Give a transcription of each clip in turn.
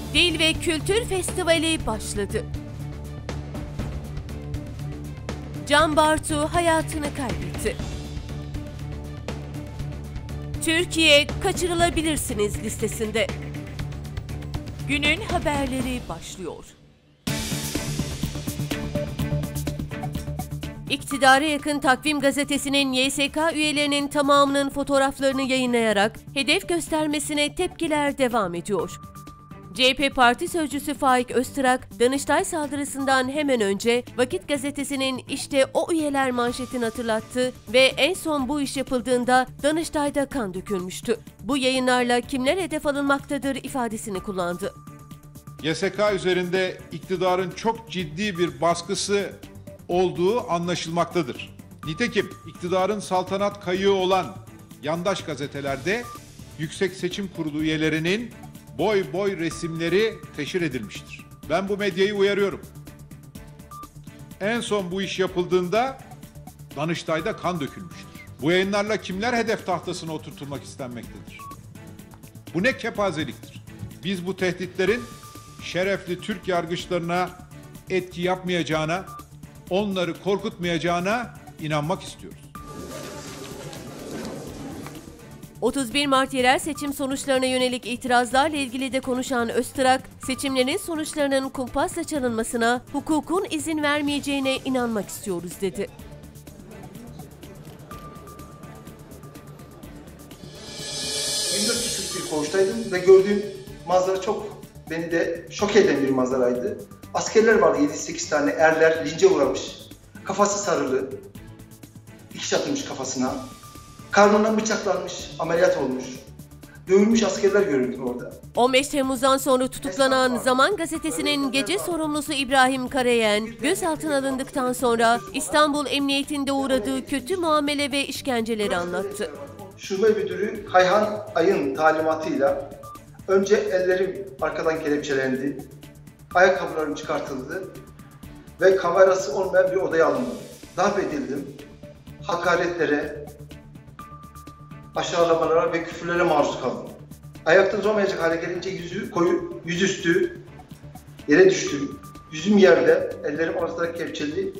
Dil ve Kültür Festivali başladı. Can Bartu hayatını kaybetti. Türkiye kaçırılabilirsiniz listesinde. Günün haberleri başlıyor. İktidara yakın Takvim Gazetesi'nin YSK üyelerinin tamamının fotoğraflarını yayınlayarak hedef göstermesine tepkiler devam ediyor. CHP Parti Sözcüsü Faik Öztrak, Danıştay saldırısından hemen önce Vakit Gazetesi'nin işte o üyeler manşetini hatırlattı ve en son bu iş yapıldığında Danıştay'da kan dökülmüştü. Bu yayınlarla kimler hedef alınmaktadır ifadesini kullandı. YSK üzerinde iktidarın çok ciddi bir baskısı olduğu anlaşılmaktadır. Nitekim iktidarın saltanat kayığı olan yandaş gazetelerde Yüksek Seçim Kurulu üyelerinin boy boy resimleri teşhir edilmiştir. Ben bu medyayı uyarıyorum. En son bu iş yapıldığında Danıştay'da kan dökülmüştür. Bu yayınlarla kimler hedef tahtasına oturtulmak istenmektedir? Bu ne kepazeliktir? Biz bu tehditlerin şerefli Türk yargıçlarına etki yapmayacağına, onları korkutmayacağına inanmak istiyoruz. 31 Mart yerel seçim sonuçlarına yönelik itirazlarla ilgili de konuşan Öztrak, seçimlerin sonuçlarının kumpasla çalınmasına hukukun izin vermeyeceğine inanmak istiyoruz dedi. Bir koğuştaydım ve gördüğüm manzara çok beni de şok eden bir manzaraydı. Askerler vardı, 7-8 tane erler lince uğramış. Kafası sarılı, dikiş atılmış kafasına. Karnından bıçaklanmış, ameliyat olmuş. Dövülmüş askerler görüldü orada. 15 Temmuz'dan sonra tutuklanan Zaman Gazetesi'nin gece sorumlusu İbrahim Karayeğen, gözaltına alındıktan sonra İstanbul Emniyetinde uğradığı kötü muamele ve işkenceleri anlattı. Şube müdürü Kayhan Ay'ın talimatıyla önce ellerim arkadan kelepçelendi, ayakkabılarım çıkartıldı ve kamerası olmayan bir odaya alındı. Darp edildim, hakaretlere, aşağılamalara ve küfürlere maruz kaldım. Ayakta duramayacak hale gelince yüzüstü yere düştüm. Yüzüm yerde, ellerim ortada kelepçeli.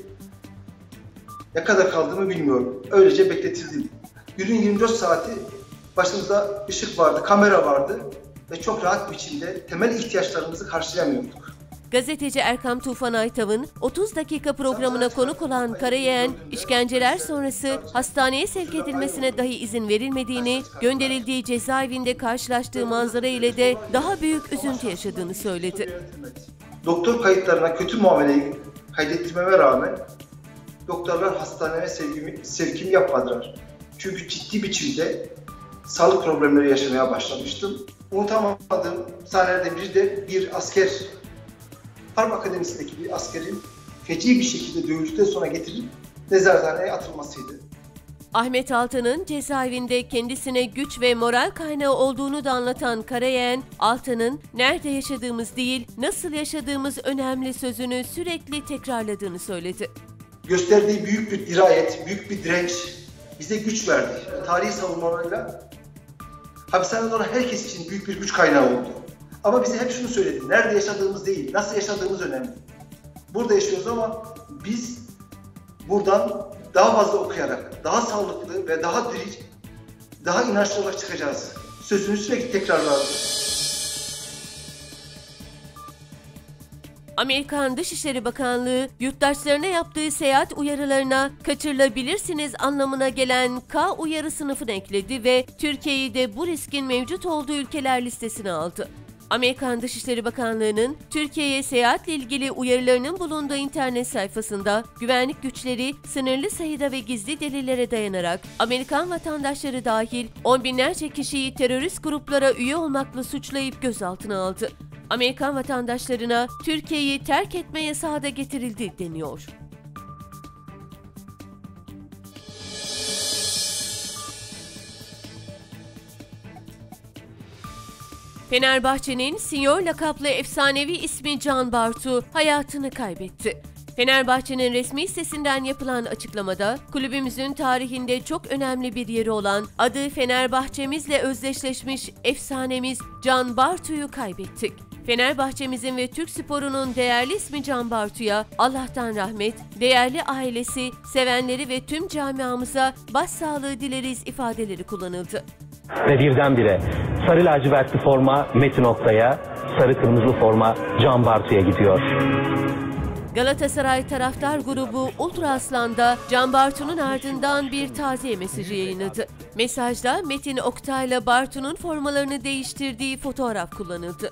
Ne kadar kaldığımı bilmiyorum. Öylece bekletildim. Günün 24 saati başımızda ışık vardı, kamera vardı ve çok rahat biçimde temel ihtiyaçlarımızı karşılayamıyorduk. Gazeteci Erkam Tufan Aytav'ın 30 dakika programına konuk olan Karayeğen, işkenceler sonrası hastaneye sevk edilmesine dahi izin verilmediğini, gönderildiği cezaevinde karşılaştığı manzara ile de daha büyük üzüntü yaşadığını söyledi. Doktor kayıtlarına kötü muameleyi kaydettirmeme rağmen doktorlar hastaneye sevkimi yapmadılar. Çünkü ciddi biçimde sağlık problemleri yaşamaya başlamıştım. Unutamadığım sahnelerden biri de bir asker, Harp Akademisi'ndeki bir askerin feci bir şekilde dövüldükten sonra getirilip nezarethaneye atılmasıydı. Ahmet Altan'ın cezaevinde kendisine güç ve moral kaynağı olduğunu da anlatan Karayeğen, Altan'ın nerede yaşadığımız değil, nasıl yaşadığımız önemli sözünü sürekli tekrarladığını söyledi. Gösterdiği büyük bir dirayet, büyük bir direnç bize güç verdi. Tarihi savunmalarıyla hapishanede olan herkes için büyük bir güç kaynağı oldu. Ama bize hep şunu söyledi, nerede yaşadığımız değil, nasıl yaşadığımız önemli. Burada yaşıyoruz ama biz buradan daha fazla okuyarak, daha sağlıklı ve daha diri, daha inançlı olarak çıkacağız. Sözünü sürekli tekrarlardı. Amerikan Dışişleri Bakanlığı, yurttaşlarına yaptığı seyahat uyarılarına kaçırılabilirsiniz anlamına gelen K uyarı sınıfını ekledi ve Türkiye'yi de bu riskin mevcut olduğu ülkeler listesine aldı. Amerikan Dışişleri Bakanlığı'nın Türkiye'ye seyahatle ilgili uyarılarının bulunduğu internet sayfasında güvenlik güçleri sınırlı sayıda ve gizli delillere dayanarak Amerikan vatandaşları dahil on binlerce kişiyi terörist gruplara üye olmakla suçlayıp gözaltına aldı. Amerikan vatandaşlarına Türkiye'yi terk etme yasağı da getirildi deniyor. Fenerbahçe'nin Sinyor lakaplı efsanevi ismi Can Bartu hayatını kaybetti. Fenerbahçe'nin resmi sitesinden yapılan açıklamada, kulübümüzün tarihinde çok önemli bir yeri olan, adı Fenerbahçemizle özdeşleşmiş efsanemiz Can Bartu'yu kaybettik. Fenerbahçemizin ve Türk sporunun değerli ismi Can Bartu'ya Allah'tan rahmet, değerli ailesi, sevenleri ve tüm camiamıza başsağlığı dileriz ifadeleri kullanıldı. Ve birdenbire sarı lacivertli forma Metin Oktay'a, sarı kırmızılı forma Can Bartu'ya gidiyor. Galatasaray taraftar grubu Ultra Aslan'da Can Bartu'nun ardından bir taziye mesajı yayınladı. Mesajda Metin Oktay'la Bartu'nun formalarını değiştirdiği fotoğraf kullanıldı.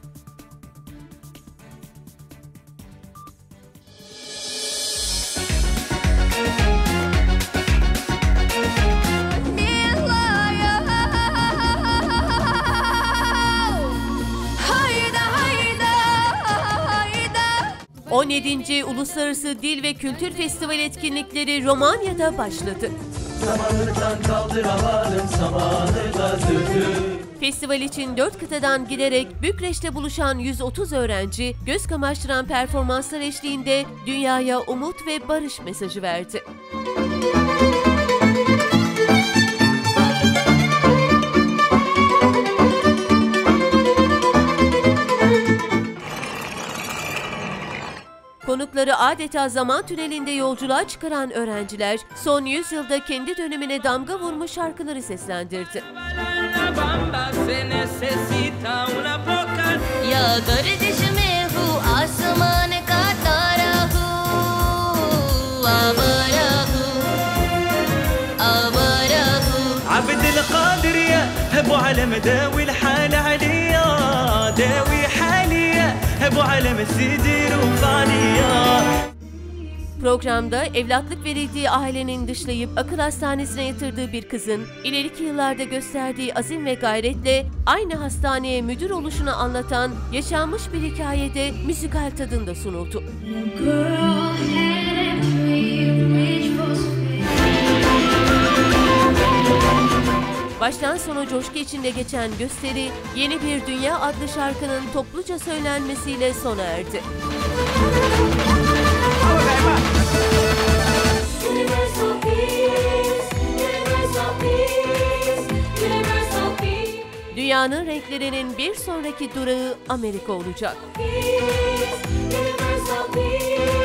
Hayda, 17. Uluslararası Dil ve Kültür Festivali etkinlikleri Romanya'da başladı. Festival için 4 kıtadan giderek Bükreş'te buluşan 130 öğrenci, göz kamaştıran performanslar eşliğinde dünyaya umut ve barış mesajı verdi. Konukları adeta zaman tünelinde yolculuğa çıkaran öğrenciler, son 100 yılda kendi dönemine damga vurmuş şarkıları seslendirdi. Programda evlatlık verildiği ailenin dışlayıp akıl hastanesine yatırdığı bir kızın ileriki yıllarda gösterdiği azim ve gayretle aynı hastaneye müdür oluşunu anlatan yaşanmış bir hikayede müzikal tadında sunuldu. Baştan sona coşku içinde geçen gösteri, Yeni Bir Dünya adlı şarkının topluca söylenmesiyle sona erdi. Dünyanın renklerinin bir sonraki durağı Amerika olacak.